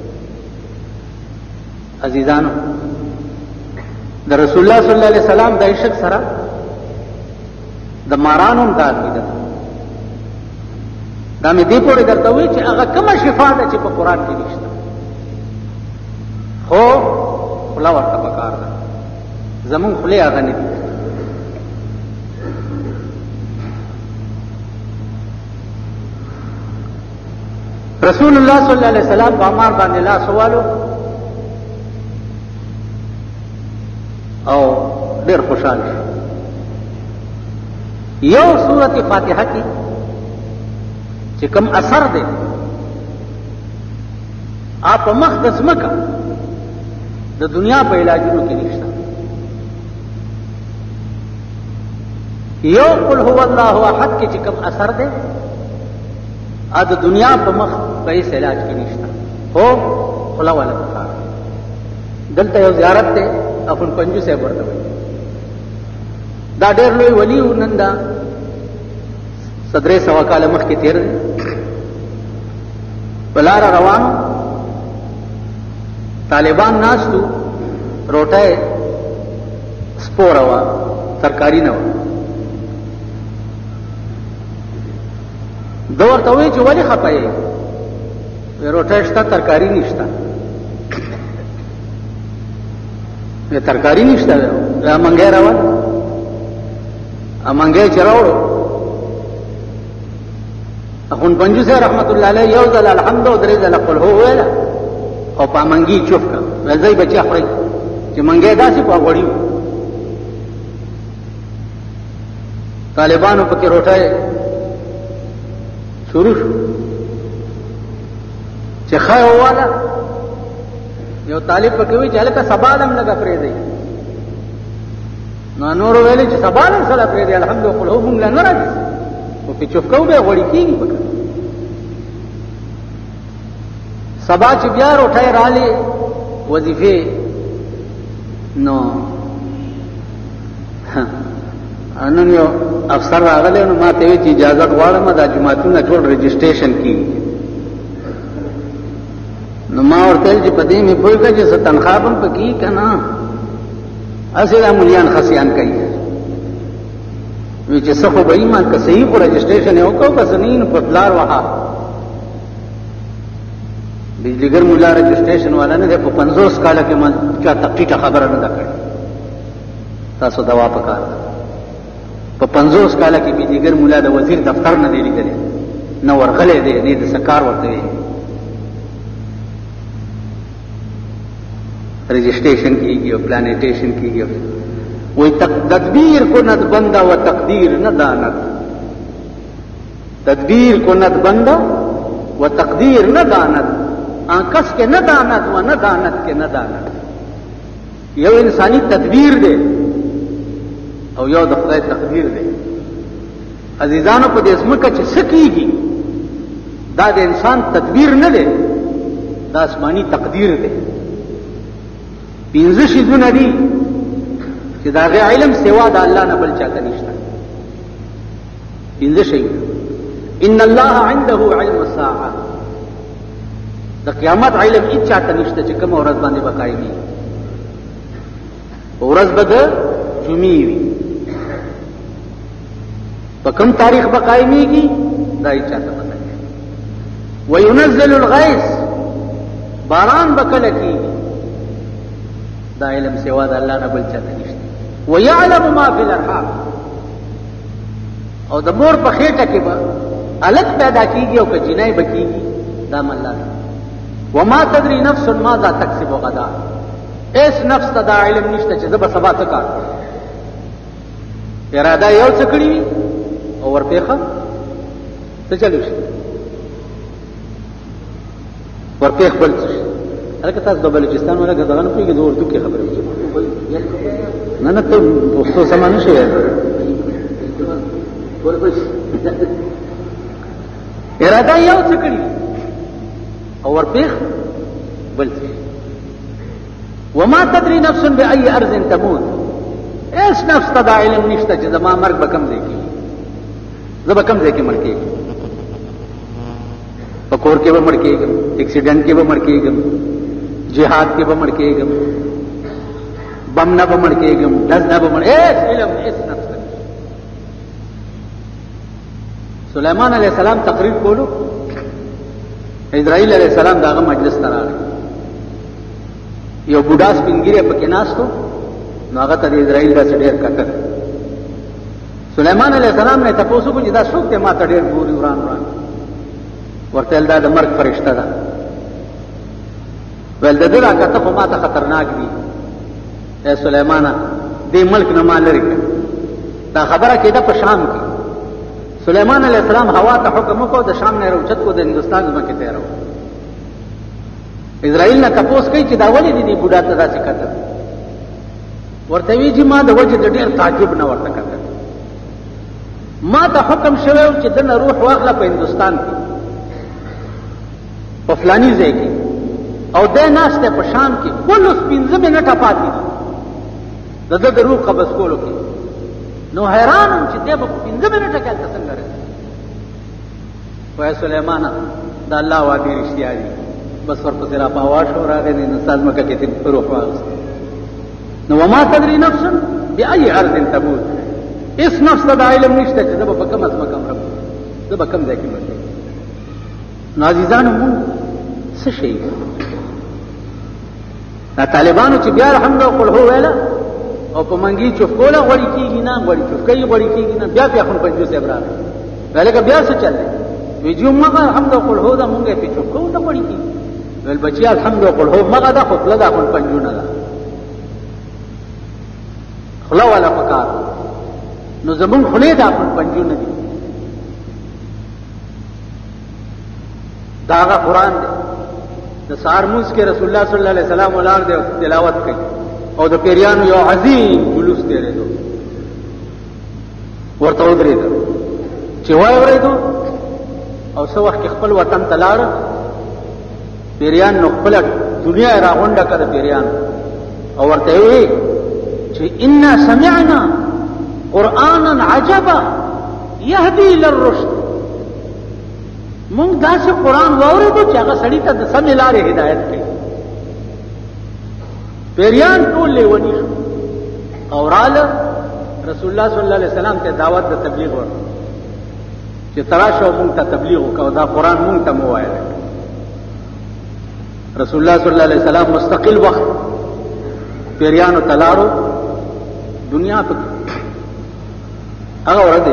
عزیزانو د رسول الله صلی الله علیه وسلم د عشق سره د مارانو هم دا عقیده ده. دا مې دې پورې درته وایي چې هغه کومه شفا ده چې په قرآن کې نشته، خو خوله ورته پکار ده. زمونږ خولې هغه نه دي. رسول الله صلی الله علیه وسلم په عمار باندې لاس والو او ډېر خوشاله شو. یو سورت فاتحه کې چې کوم اثر دی آپ مخ د ځمکه د دنیا په علاجونو کې نشته. یو قل هو الله احد کې چې کوم اثر دی ا د دنیا په مخ په هیڅ علاج کې نشته. هو خلا ولا پکار دلته یو زیارت ته خپل پنځو صاحب ورته وایي دا ډېر لوی ولی نن دا 700 کاله مخکې تیر دی. بلار روانو طالبان ناستو روټه سپوره وا ترکاری نه و. دو ورته وایي چې ولې خفه یې؟ روټه شته ترکاری نشته. ترکاری نشته دا منګی راوړ منګی چې راوړو اخون پنجو سے رحمت الله علیه یو ځل الحمد او درې ځله قل هو ویله او په منګي چوف کا راځي بچا خوري چې منګي داسې په غوړی طالبانو پکې روټه شروع شو چې خای والا یو طالب پکې وی چې هلکه سبالم لګه پرې دی نو نور ویلې چې سبالم سره پرې دی الحمدلله قل هو مونږ نه راځي او په چوف کو به غوړی کیږي پکې. سبا چې بیا روټه رالی وظیفه نو نن یو افسر راغلی نو ما ته وی چې اجازه غواړم دا جماعتونه ټول رجسټریشن کیږي. نو ما ورته چې په دې مې پوه کړ چې تنخواه هم پکې که نه اسې دا ملیان خسیان کوي. وی چې څه خو به ایمان که صحیح خو رجسټریشن یې وکړو که څه نه نو په پلار وها بجلیګر مولا رجسټریشن والا نه دی په 50 کاله کې ما چا تقټیټه خبره نه ده کړې. تاسو دوا پکار په 50 کاله کې بجلیګر مولا د وزیر دفتر نه دی لیدلی نه ورغلی دی نه د سکار ورته وی رجسٹریشن کیږي او پلانیټیشن کیږي. وای تدبیر کند بندا و تقدیر نہ دانت تدبیر کند بندا و تقدیر نہ دانت کس کے نہ دانت و نہ دانت کے نہ دانت. یو انسانی تدبیر دے او یو د خدای تقدیر دے. عزیزانو په دې اسمه کې سکیږي دا د انسان تدبیر نه دی دا آسمانی تقدیر دی. پینځه شیزونه دي چې دا غي علم سوا د الله نه بل چاته نشته. پینځه شی ان الله عنده علم الساعه د قیامت علم هیڅ چاته نشته چې کوم ورځ باندې بقایي ورځ بده جمعې وي په کوم تاریخ بقایمیږي دا هیڅ چاته پته نه. وينزل الغيث باران بکله کیږي دا علم سوا د الله نه بل چاته نشته. ويعلم ما في الارحام او د مور په خېټه کې به الګ پیدا کیږي او که جنای بکیږي دا الله. وما تدري نفس ماذا تكسب غدا اس نفس ته دا علم نشته چې زب سبا څه کار اراده یو څه کړی او ورپېخه څه چلو شي ورپېخ بل څه هلکه تاسو د بلوچستان ولا دغه نه پیږي د اردو کې خبرې وکړي نه نه ته پښتو سم نه شي اراده یو څه کړی او ورپېخ بل څه وما تدري نفس بأي أرض تموت ایس نفس ته دا علم نشته چې زما مرګ به کوم ځای کې زه به کوم ځای کې مړ کېږم په کور کې به مړ کېږم اکسیډنټ کې به مړ کېږم جهاد کې به مړ کېږم بم نه به مړ کېږم ډز نه به مړ ایس علم ایس نفس سلیمان علیہ السلام تقریر کولو اسرائیل علیہ السلام داغه مجلس ته راغی یو بوډا سپینګری پکې ناستو نو هغه ته اسرائیل دا ډېر کتل سلیمان علیہ السلام نه تاسو کو چې دا څوک ته ما ته ډېر ګوري وران ورته دا د مرګ فرشته ده ول د دې راکته خو ما ته خطرناک دي اے سلیمان دې ملک نه مال لري دا خبره کېده په شام کې سلیمان علیہ السلام هوا ته حکم وکړ د شام نه راوچت کو د هندستان ځمکه ته راو اسرائیل نه تاسو کوي چې دا ولې دي بوډا ته داسې کتل ورته وی چې ما د وجه د ډېر تعجب نه ورته کتل ما ته حکم شوی چې د روح واخله په هندستان کې په فلانی ځای کې او د ناشته په شام کې کل 15 منټه پاتې د روح قبض کولو کې نو حیران چې دې په 15 منټه کې څنګه راځي وای سليمان دا الله وادي رښتیا دي بس ورپسې را پاوا شو راغی نو ساز مکه کې روح واغست نو وما تدري نفس بأي أرض تموت اس نفس دا علم نشته چې زه به کوم اسمه کوم رب زه به کوم ځای کې مړ نو عزیزانو مونږ څه شي دا طالبانو چې بیا الحمد قل هو ویلا او په منګي چوف کوله غوړی کیږي نه غوړی چوف کوي غوړی کیږي نه بیا خپل پنځو سه برابر ولکه بیا څه چل دی وی جو مګه الحمد قل هو دا مونږه په چوف کوو دا غوړی کیږي ول بچي الحمد قل هو مګه دا خپل دا خپل پنځو نه دا خلا ولا پکار نو زمون خله دا خپل پنځو نه دي داغه قران دی د سار موس کې رسول الله صلی الله علیه وسلم ولار دی تلاوت کوي او د پیریانو یو عظیم جلوس دی ورته ودرېد چې وای ورېدو او څو وخت خپل وطن تلاړ پیریان نو خپل دنیا راغونډه کړه پیریان او ورته وی چې ان سمعنا قرانا عجبا يهدي للرشد مونږ داسې قران واورېدو چې هغه سړی ته د سمې لارې هدایت کوي پیریان ټول لیونی شو او راله رسول الله صلی الله علیه وسلم ته دعوت د تبلیغ ورکړه چې تراشه مونږ ته تبلیغ وکاو دا قران مونږ ته مو وایي رسول الله صلی الله علیه وسلم مستقل وخت پیریانو تلارو دنیا په هغه ورته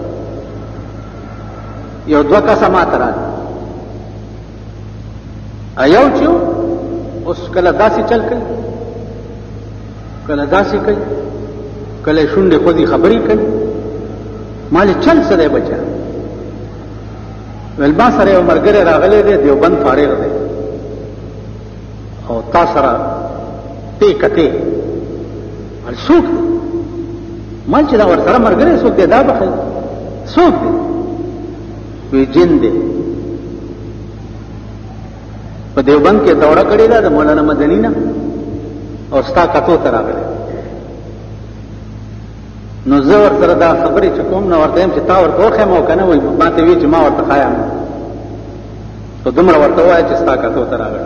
یو دوه کسه ماته راځي ایو چې اوس کله داسې چل کوي کله داسې کوي کله شونډې خودي خبرې کوي مال چل سره بچا ول با سره یو مرګره راغلي دی دیوبند فارغ دی او تا سره تی کته ول څوک مال چې دا ور سره مرګره څوک دی دا بخي څوک دی وی جن دی په دیوبند کې دوره کړې ده د مولانا مدني نه او ستا کتو ته راغلی نو زه ورسره دا خبرې چې کوم نو ورته یم چې تا ورته وښیم او که نه وایي ما ته وی چې ما ورته ښایم خو دومره ورته ووایه چې ستا کتو ته راغلی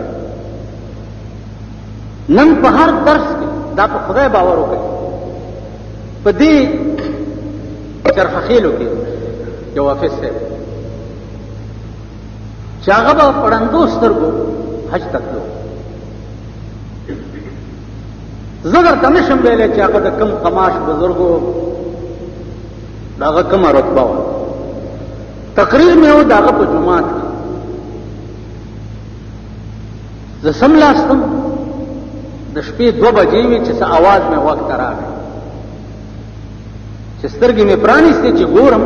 نن په هر درس کې دا په خدای باور وکړي په دې چرخخیلو کې یو حافظ صاحب چې هغه به پړندو سترګو حج ته تلو زه درته نشم ویلی چې هغه د کم قماش بزرګو د هغه کومه رتبه وه تقریر مې و د هغه په جومات کې زه سملاستم د شپې 2 بجې وې چې څه اواز مې غوږ ته راغی چې سترګې مې پرانیستې چې ګورم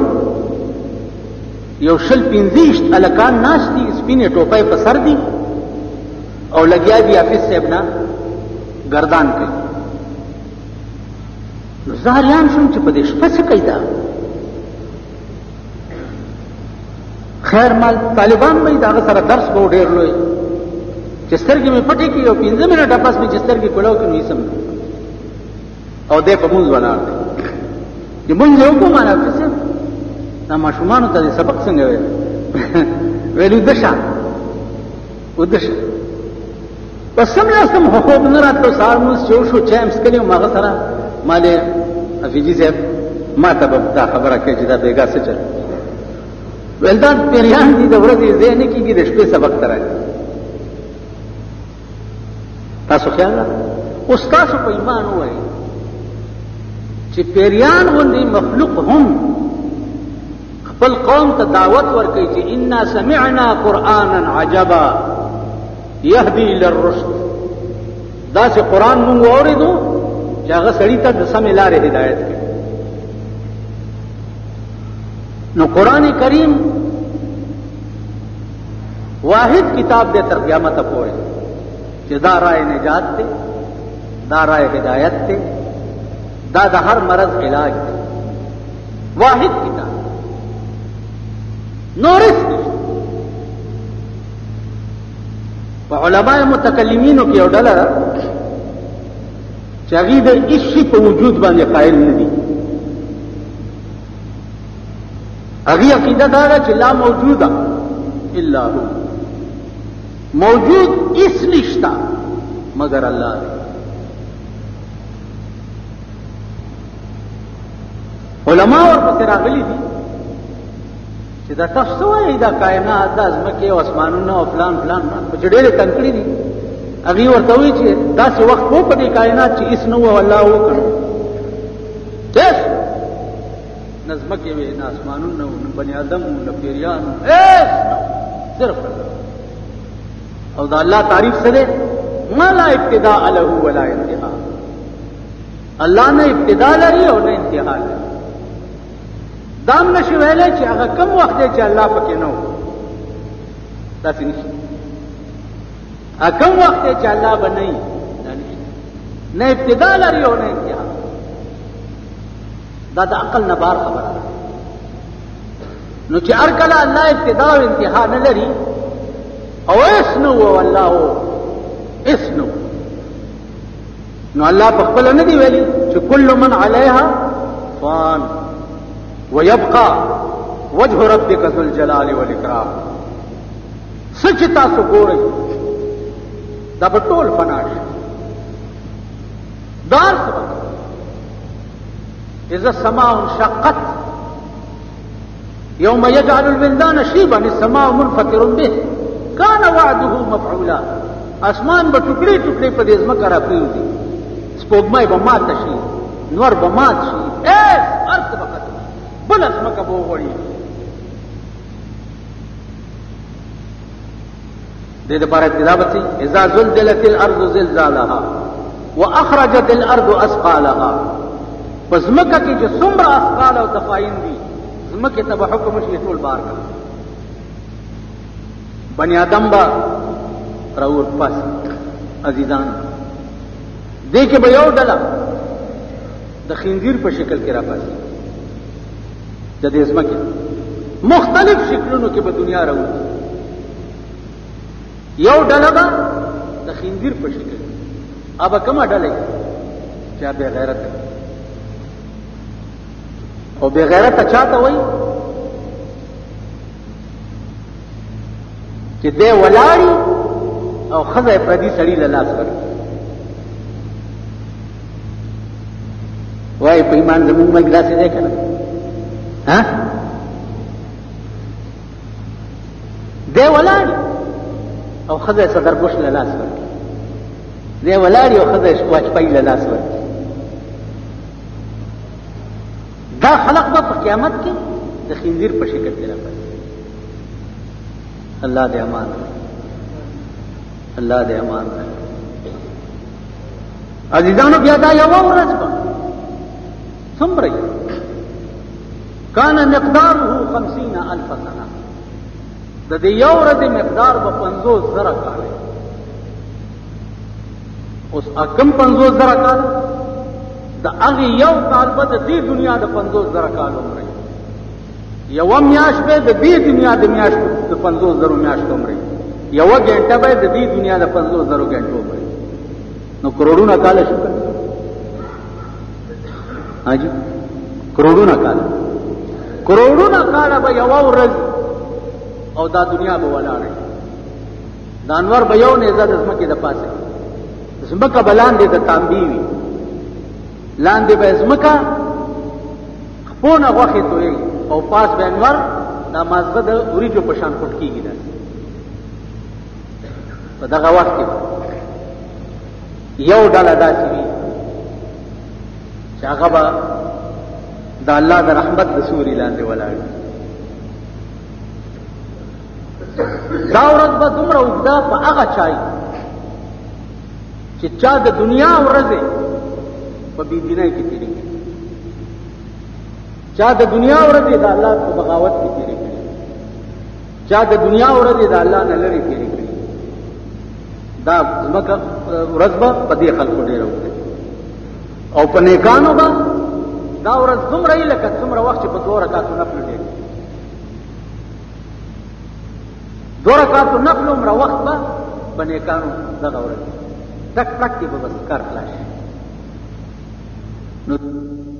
یو 15 هلکان ناست دي سپینې ټوپۍ په سر دي او لګیا دی حافظ صاحب نه گردان کوي. نو زاریان شوم چې په دې شپه څه کوي دا خیر مال طالبان به دا سره درس به ډېر لوی چې سترګې مې پټې کړي او 15 منټه پس مې چې سترګې کولاو کې نو سم او دې په مونږ ولاړ دی چې مونږ یو کوم نه څه دا ماشومان ته سبق څنګه ویلو دشا ودشا پس سم لاسم خوب نه راتلو سار موږ شو چامس کلیو ماغه سره مالې افیجی صاحب ما ته دا خبره کوي چې دا بیګا څه چل ولدان پیریان دي د ورځې ذهن کېږي د شپې سبق ترای تاسو خیال اوس تاسو په ایمان وایي چې پیریان غوندي مخلوق هم خپل قوم ته دعوت ورکوي چې انا سمعنا قرانا عجبا يهدي الى الرشد دا چې قران مونږ اوریدو چې هغه سړی ته د سمې لارې هدایت کوي. نو قرآن کریم واحد کتاب دے تر قیامت پورے چې دا رائے نجات تے دا رائے ہدایت تے دا د هر مرض علاج تے واحد کتاب نورس په علماء متکلمینو کې یو ډله چې هغه د هیڅ په وجود باندې قائل نه دي. هغه عقیده دا ده چې لا موجوده الا هو موجود اس نشتا مگر الله دی. علماء ورپسې راغلي دي چې دا تاسو وایي دا کائنات د ځمکې او اسمانونو او فلان فلان په ډېرې تنکړې دي. هغه ورته وایي چې داسې وخت وو په دې کائنات چې اس نه و الله وکړ تاسو نظمکه وی نه اسمانونو نه بنی آدم نه پیریانو ایس صرف او دا الله تعریف سره ما لا ابتداء له ولا انتهاء. الله نه ابتدا لري او نه انتها لري. دام نشي ویلې چې هغه کم وخت دی چې الله پکې نه و تاسو نشي هغه کم وخت دی چې الله بنئ نه ابتدا لري او نه انتها. دا د عقل نه بار خبره ده. نو چې هر کله الله ابتدا او انتها نه لري او اسنو والله اسنو نو الله په خپل نه دی ویلي چې کل من علیها فان ويبقى وجه ربك ذو الجلال والاکرام. سچ تاسو ګورئ دا په ټول فنا شي دار سبق اذا السماء انشقت يوم يجعل الولدان شيبا السماء منفطر به كان وعده مفعولا. اسمان به ټوکړي ټوکړي په دې ځمکه راپریوځي سپوږمۍ به ماته شي نور به مات شي ایس ارض به ختم بل ځمکه به وغوړي. دې دپاره ابتدا به شي اذا زلزلت الارض زلزالها واخرجت الارض اثقالها. پس ځمکه کې چې څومره اثقال او دفاین دي ځمکې ته به حکم شي ټول بار کړه. بني آدم با راور پاس عزیزان دې کې به یو ډله د خنزیر په شکل کې را پاسي د دې ځمکې مختلف شکلونو کې به دنیا راوځي. یو ډله به د خنزیر په شکل اب کومه ډله چې به غیرت او بے غیرت چاته وای چې دې ولاړی او خزه پردي سړی له لاس ورکړي. وای په ایمان زموږ مګ داسې دی کنه ها دې ولاړی او خزه صدر بوش له لاس ورکړي. دې ولاړی او خزه واجپای له لاس ورکړي. دا خلق به په قیامت کې د خنزیر په شکل کې راځي. الله دې امان الله دې امان عزیزانو بیا دا یو ورځ به څومره کان مقداره 50,000 سنه د دې یو ورځې مقدار به 50,000 کال اوس اکم 50,000 کال د هغه یو کال به د دې دنیا د 50,000 کال عمر یو میاش به د دې دنیا د میاش د 50,000 میاش عمر یو غنټه به د دې دنیا د 50,000 غنټو عمر نو کروڑونه کال شو حاجی کروڑونه کال به یو ورځ او دا دنیا به ولاړه د انور به یو نه زاد زمکه د پاسه زمکه بلاندې د تانبی وی لاندې به زمکه خپونه غوخه توي او پاس به انور دا مازغه د اوریجو په شان پټ کیږي دا په دغه وخت کې یو ډله داسې وي چې هغه به د الله د رحمت د سوري لاندې ولاړ دا ورځ به دومره اوږده په هغه چای چې چا د دنیا ورځې په بېدینۍ کې تېرې کړي چا د دنیا ورځې د الله په بغاوت کې تېرې کړي چا د دنیا ورځې د الله نه لرې تېرې کړي دا ځمکه ورځ به په دې خلکو ډېره اوږده او په نیکانو به دا ورځ دومره یې لکه څومره وخت چې په 2 رکعاتو نفل ډېر 2 رکعاتو نفل عمره وخت به په نیکانو دغه ورځ ټک ټک کې به بس کار خلاص نو